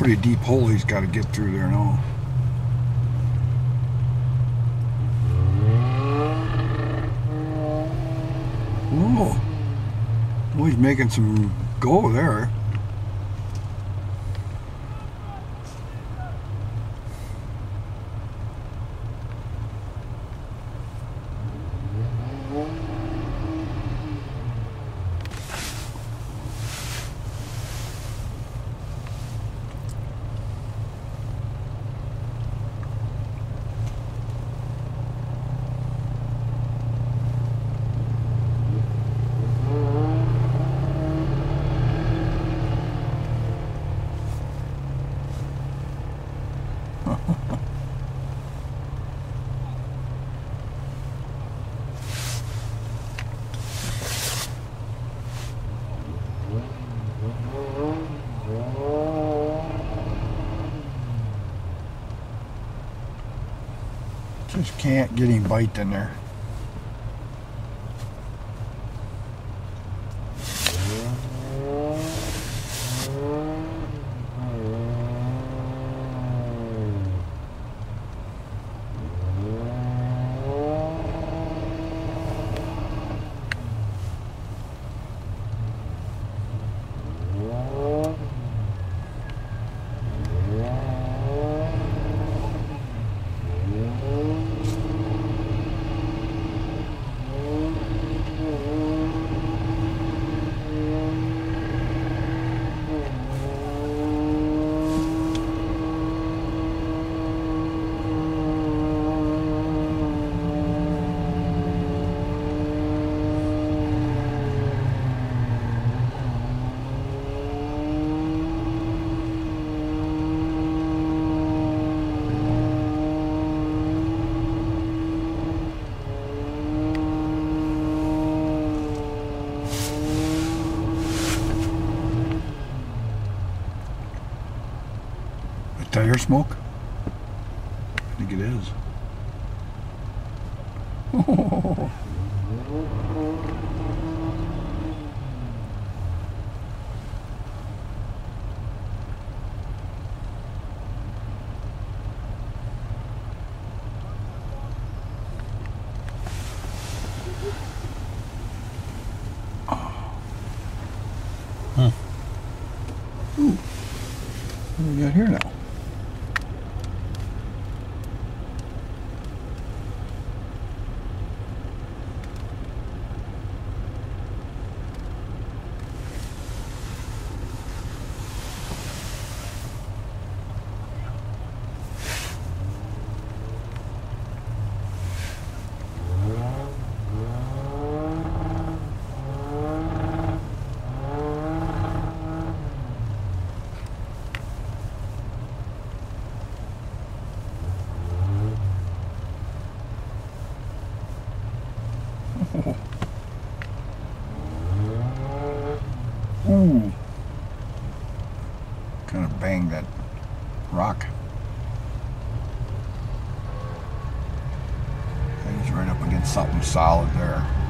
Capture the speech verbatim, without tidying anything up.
pretty deep hole he's got to get through there now. Oh, oh, he's making some go there. Just can't get him bite in there. Tire smoke? I think it is. Oh. Huh. Ooh. What do we got here now? Ooh. Kind of banged that rock. And he's right up against something solid there.